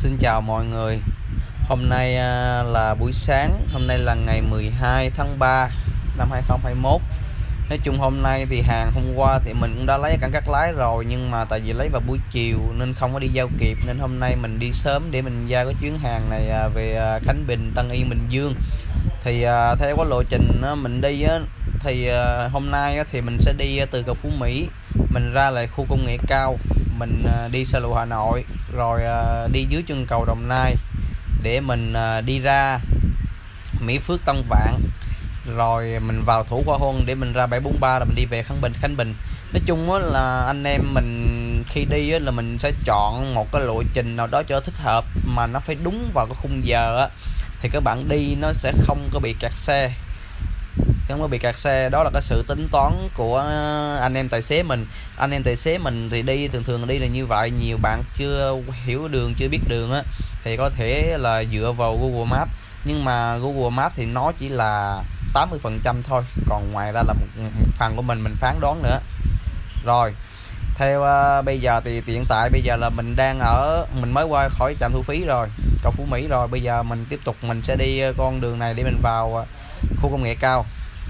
Xin chào mọi người. Hôm nay là buổi sáng. Hôm nay là ngày 12 tháng 3 năm 2021. Nói chung hôm nay thì hàng hôm qua thì mình cũng đã lấy cảng Cát Lái rồi, nhưng mà tại vì lấy vào buổi chiều nên không có đi giao kịp, nên hôm nay mình đi sớm để mình giao cái chuyến hàng này về Khánh Bình, Tân Yên, Bình Dương. Thì theo cái lộ trình mình đi thì hôm nay thì mình sẽ đi từ cầu Phú Mỹ, mình ra lại khu công nghệ cao, mình đi xa lộ Hà Nội, rồi đi dưới chân cầu Đồng Nai để mình đi ra Mỹ Phước, Tân Vạn, rồi mình vào Thủ Khoa Huân để mình ra 743 là mình đi về Khánh Bình. Nói chung là anh em mình khi đi là mình sẽ chọn một cái lộ trình nào đó cho thích hợp, mà nó phải đúng vào cái khung giờ thì các bạn đi nó sẽ không có bị kẹt xe. Không có bị kẹt xe, đó là cái sự tính toán của anh em tài xế mình. Anh em tài xế mình thì đi thường đi là như vậy. Nhiều bạn chưa hiểu đường, chưa biết đường thì có thể là dựa vào Google Maps, nhưng mà Google Maps thì nó chỉ là 80% thôi, còn ngoài ra là một phần của mình phán đoán nữa. Rồi theo bây giờ thì hiện tại bây giờ là mình mới qua khỏi trạm thu phí rồi, cầu Phú Mỹ rồi. Bây giờ mình tiếp tục mình sẽ đi con đường này để mình vào khu công nghệ cao.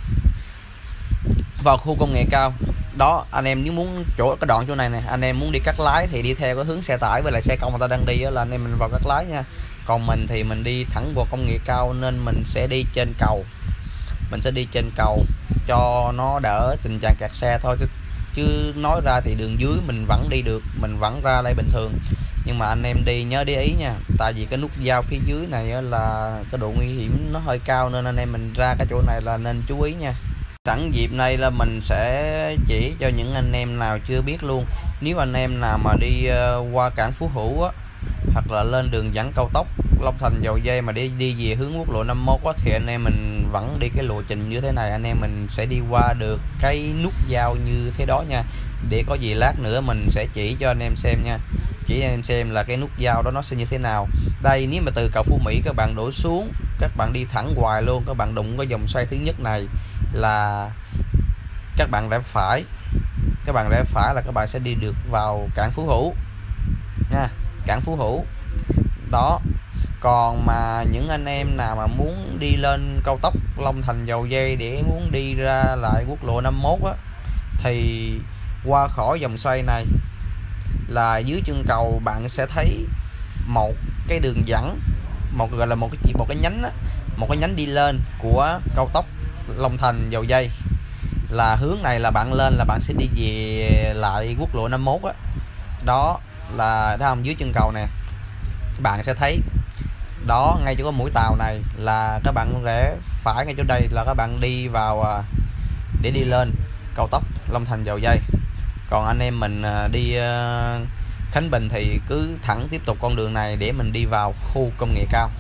Vào khu công nghệ cao đó, anh em nếu muốn cái đoạn chỗ này nè, anh em muốn đi Cát Lái thì đi theo cái hướng xe tải với lại xe công người ta đang đi là anh em mình vào Cát Lái nha. Còn mình thì mình đi thẳng vào công nghệ cao nên mình sẽ đi trên cầu. Mình sẽ đi trên cầu cho nó đỡ tình trạng kẹt xe thôi, chứ nói ra thì đường dưới mình vẫn đi được, mình vẫn ra đây bình thường. Nhưng mà anh em đi nhớ để ý nha, tại vì cái nút giao phía dưới này là cái độ nguy hiểm nó hơi cao, nên anh em mình ra cái chỗ này là nên chú ý nha. Sẵn dịp này là mình sẽ chỉ cho những anh em nào chưa biết luôn. Nếu anh em nào mà đi qua cảng Phú Hữu hoặc là lên đường dẫn cao tốc Long Thành Dầu Dây mà đi về hướng quốc lộ 51 thì anh em mình vẫn đi cái lộ trình như thế này. Anh em mình sẽ đi qua được cái nút giao như thế đó nha, để có gì lát nữa mình sẽ chỉ cho anh em xem nha. Chỉ anh em xem là cái nút giao đó nó sẽ như thế nào. Đây, nếu mà từ cầu Phú Mỹ các bạn đổ xuống, các bạn đi thẳng hoài luôn, các bạn đụng cái vòng xoay thứ nhất này là các bạn rẽ phải. Các bạn rẽ phải là các bạn sẽ đi được vào cảng Phú Hữu nha, cảng Phú Hữu đó. Còn mà những anh em nào mà muốn đi lên cao tốc Long Thành Dầu Dây để muốn đi ra lại quốc lộ 51 thì qua khỏi vòng xoay này là dưới chân cầu bạn sẽ thấy một cái đường dẫn, gọi là một cái nhánh đi lên của cao tốc Long Thành Dầu Dây. Là hướng này là bạn lên là bạn sẽ đi về lại quốc lộ 51 đó là đó không, dưới chân cầu nè bạn sẽ thấy đó, ngay chỗ có mũi tàu này là các bạn rẽ phải, ngay chỗ đây là các bạn đi vào để đi lên cao tốc Long Thành Dầu Dây. Còn anh em mình đi Khánh Bình thì cứ thẳng tiếp tục con đường này để mình đi vào khu công nghệ cao.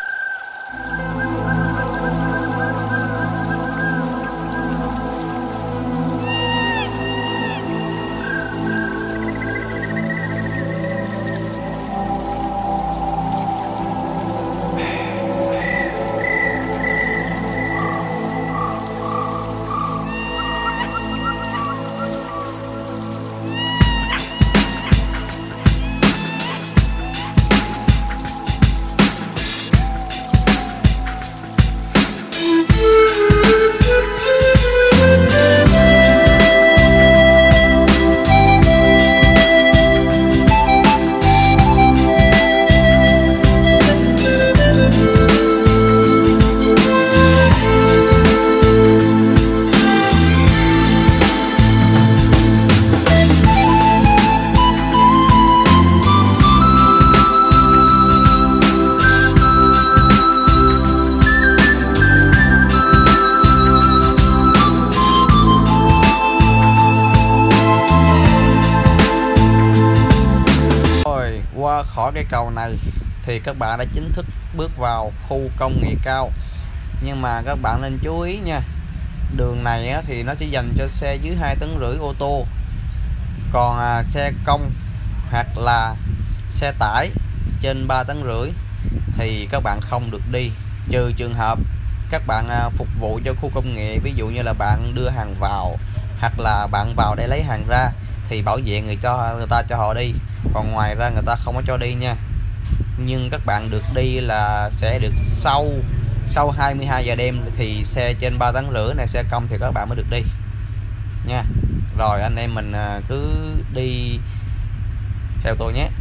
Qua khỏi cái cầu này thì các bạn đã chính thức bước vào khu công nghệ cao. Nhưng mà các bạn nên chú ý nha, đường này thì nó chỉ dành cho xe dưới 2,5 tấn ô tô. Còn xe công hoặc là xe tải trên 3,5 tấn thì các bạn không được đi, trừ trường hợp các bạn phục vụ cho khu công nghệ, ví dụ như là bạn đưa hàng vào hoặc là bạn vào để lấy hàng ra thì bảo vệ người ta cho họ đi, còn ngoài ra người ta không có cho đi nha. nhưng các bạn được đi là sẽ được sau 22 giờ đêm thì xe trên 3 tấn rưỡi này, xe công thì các bạn mới được đi nha. Rồi anh em mình cứ đi theo tôi nhé.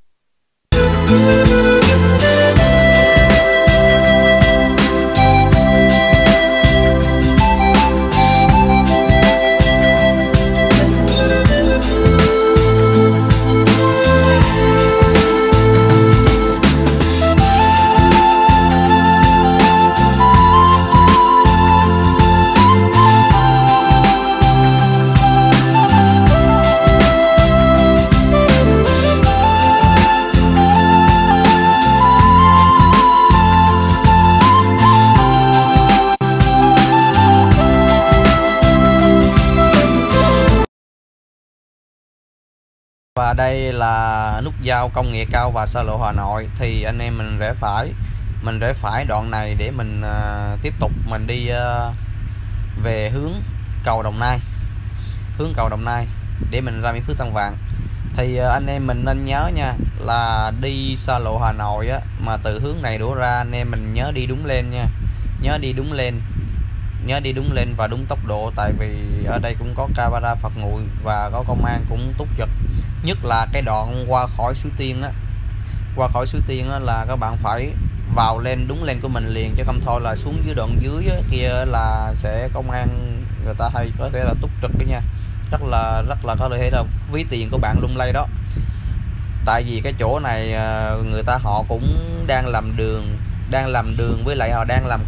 Và đây là nút giao công nghệ cao và xa lộ Hà Nội. Thì anh em mình rẽ phải đoạn này để mình tiếp tục mình đi về hướng cầu Đồng Nai, để mình ra Mỹ Phước Tân Vạn. Thì anh em mình nên nhớ nha, là đi xa lộ Hà Nội á, mà từ hướng này đổ ra anh em mình nhớ đi đúng lên nha, nhớ đi đúng lên và đúng tốc độ, tại vì ở đây cũng có camera phạt nguội và có công an cũng túc trực. Nhất là cái đoạn qua khỏi Suối Tiên á, là các bạn phải vào lên đúng lên của mình liền, chứ không thôi là xuống dưới đoạn dưới á, kia là sẽ công an người ta hay có thể là túc trực đó nha, rất là có thể là ví tiền của bạn lung lay đó. Tại vì cái chỗ này người ta họ cũng đang làm đường với lại họ đang làm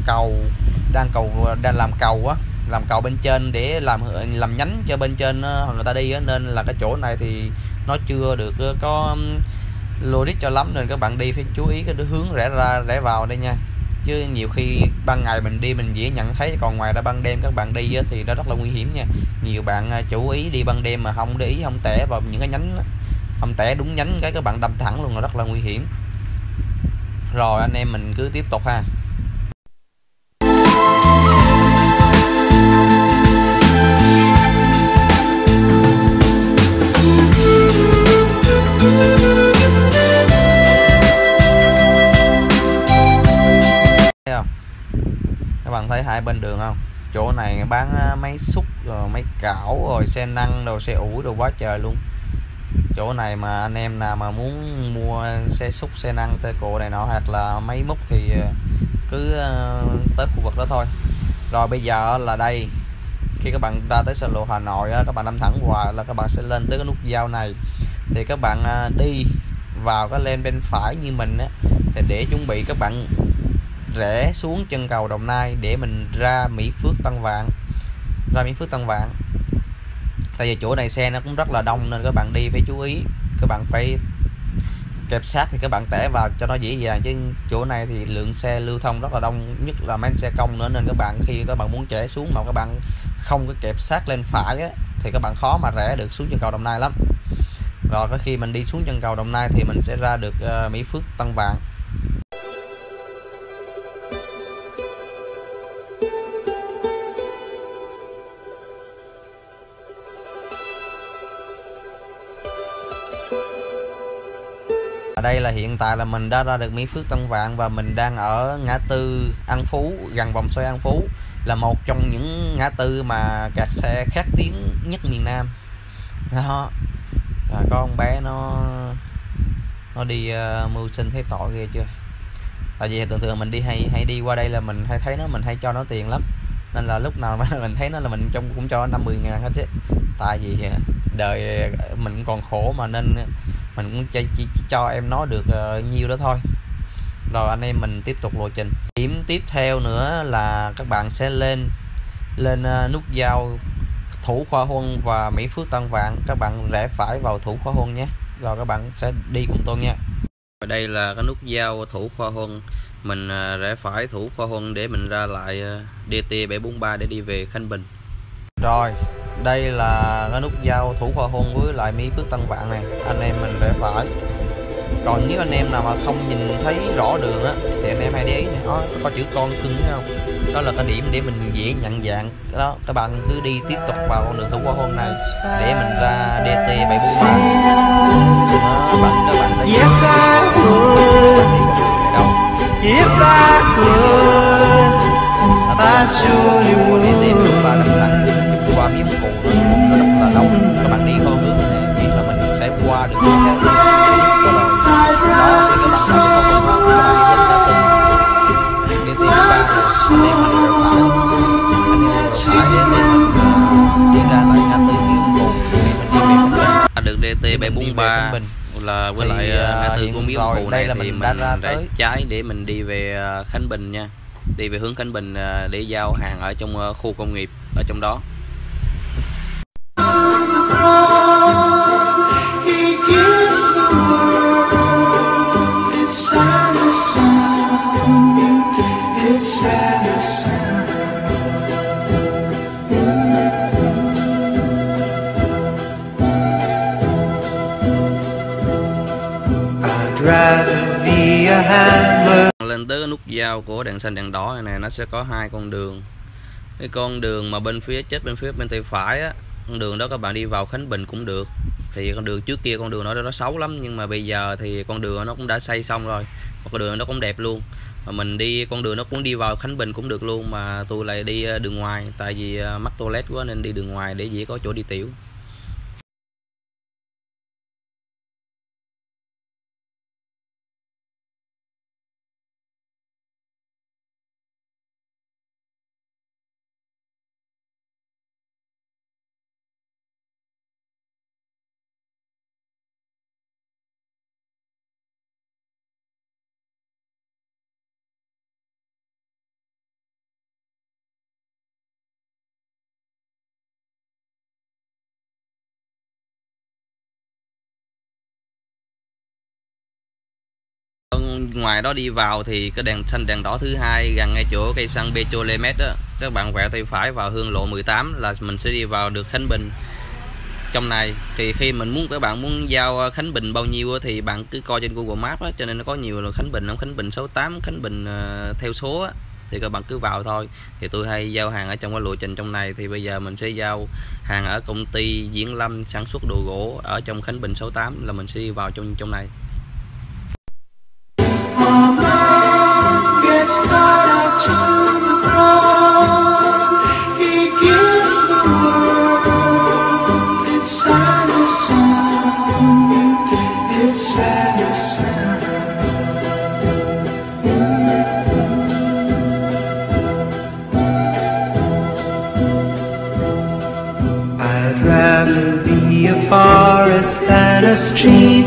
cầu bên trên để làm nhánh cho bên trên người ta đi á, nên là cái chỗ này thì nó chưa được có logic cho lắm, nên các bạn đi phải chú ý cái hướng rẽ ra rẽ vào đây nha. Chứ nhiều khi ban ngày mình đi mình dễ nhận thấy, còn ngoài ra ban đêm các bạn đi thì nó rất là nguy hiểm nha. Nhiều bạn chú ý đi ban đêm mà không để ý, không tẻ vào những cái nhánh, không tẻ đúng nhánh cái các bạn đâm thẳng luôn, là rất là nguy hiểm. Rồi anh em mình cứ tiếp tục ha. Các bạn thấy hai bên đường không? Chỗ này bán máy xúc rồi máy cảo rồi xe nâng rồi xe ủi đồ quá trời luôn. Chỗ này mà anh em nào mà muốn mua xe xúc, xe nâng, tê cộ này nọ hoặc là máy múc thì cứ tới khu vực đó thôi. Rồi bây giờ là đây, khi các bạn ra tới xa lộ Hà Nội các bạn đâm thẳng qua là các bạn sẽ lên tới cái nút giao này. Thì các bạn đi vào cái lên bên phải như mình á, thì để chuẩn bị các bạn rẽ xuống chân cầu Đồng Nai để mình ra Mỹ Phước Tân Vạn. Tại vì chỗ này xe nó cũng rất là đông nên các bạn đi phải chú ý, các bạn phải kẹp sát thì các bạn tẻ vào cho nó dễ dàng, chứ chỗ này thì lượng xe lưu thông rất là đông, nhất là mấy xe công nữa, nên các bạn khi các bạn muốn rẽ xuống mà các bạn không có kẹp sát lên phải á, thì các bạn khó mà rẽ được xuống chân cầu Đồng Nai lắm. Rồi khi mình đi xuống chân cầu Đồng Nai thì mình sẽ ra được Mỹ Phước Tân Vạn. Ở đây là hiện tại là mình đã ra được Mỹ Phước Tân Vạn và mình đang ở ngã tư An Phú, gần vòng xoay An Phú, là một trong những ngã tư mà kẹt xe khét tiếng nhất miền Nam. Đó, có con bé nó đi mưu sinh thấy tội ghê chưa. Tại vì thường mình đi hay đi qua đây là mình hay thấy nó, mình hay cho nó tiền lắm, nên là lúc nào mà mình thấy nó là mình cũng cho 50 ngàn hết chứ. Tại vì đời mình cũng còn khổ mà, nên mình cũng chỉ cho em nó được nhiêu đó thôi. Rồi anh em mình tiếp tục lộ trình. Điểm tiếp theo nữa là các bạn sẽ lên nút giao Thủ Khoa Huân và Mỹ Phước Tân Vạn, các bạn rẽ phải vào Thủ Khoa Huân nhé. Rồi các bạn sẽ đi cùng tôi nha. Ở đây là cái nút giao Thủ Khoa Huân, mình rẽ phải Thủ Khoa Huân để mình ra lại DT 743 để đi về Khánh Bình. Rồi đây là cái nút giao Thủ Khoa Huân với lại Mỹ Phước Tân Vạn này, anh em mình rẽ phải. Còn nếu anh em nào mà không nhìn thấy rõ đường á thì anh em hãy để ý này, có chữ con cưng thấy không, đó là cái điểm để mình dễ nhận dạng. Cái đó các bạn cứ đi tiếp tục vào con đường Thủ Khoa Huân này để mình ra DT 743 đó, các bạn thấy Để tìm được và đập lạnh qua miếng cù nó rất là đông. Các bạn đi theo hướng này biết là mình sẽ qua được cái đó thì các bạn sẽ không có các bạn đi đến đi tìm ba để mình phải để mình đi ra tại ngã tư miếng cù để mình đi về đường DT 743 là với lại ngã tư của miếng cù này thì mình rẽ trái để mình đi về Khánh Bình nha, đi về hướng Khánh Bình để giao hàng ở trong khu công nghiệp ở trong đó. Lên tới cái nút giao của đèn xanh đèn đỏ này nè, nó sẽ có hai con đường. Cái con đường mà bên phía bên tay phải á, con đường đó các bạn đi vào Khánh Bình cũng được. Thì con đường trước kia con đường đó nó xấu lắm, nhưng mà bây giờ thì con đường nó cũng đã xây xong rồi, con đường nó cũng đẹp luôn. Mà mình đi con đường nó cũng đi vào Khánh Bình cũng được luôn, mà tôi lại đi đường ngoài tại vì mắc toilet quá nên đi đường ngoài để dễ có chỗ đi tiểu. Ngoài đó đi vào thì cái đèn xanh đèn đỏ thứ hai gần ngay chỗ cây xăng Petrolemet đó, các bạn quẹo tay phải vào hương lộ 18 là mình sẽ đi vào được Khánh Bình. Trong này thì khi các bạn muốn giao Khánh Bình bao nhiêu thì bạn cứ coi trên Google Maps á, cho nên nó có nhiều là Khánh Bình, Khánh Bình 68, Khánh Bình theo số á, thì các bạn cứ vào thôi. Thì tôi hay giao hàng ở trong cái lộ trình trong này, thì bây giờ mình sẽ giao hàng ở công ty Diễn Lâm sản xuất đồ gỗ ở trong Khánh Bình 68 là mình sẽ đi vào trong này. I'd rather be a forest than a street.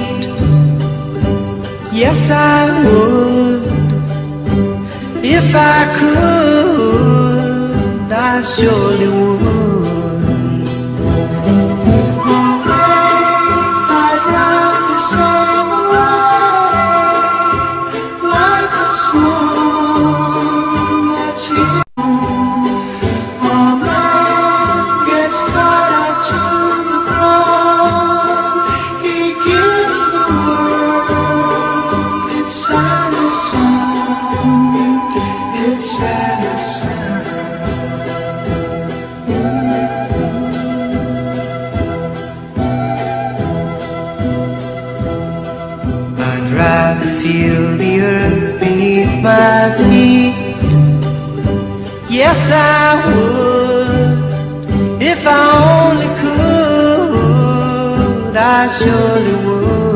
Yes, I would. If I could, I surely would. I'd rather sail away like a swan that's here. A man gets tied up to the ground. He gives the world its saddest song. Its saddest song. I'd rather feel the earth beneath my feet. Yes, I would. If I only could, I surely would.